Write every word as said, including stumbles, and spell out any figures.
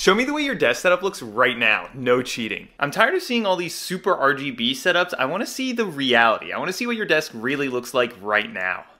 Show me the way your desk setup looks right now. No cheating. I'm tired of seeing all these super R G B setups. I want to see the reality. I want to see what your desk really looks like right now.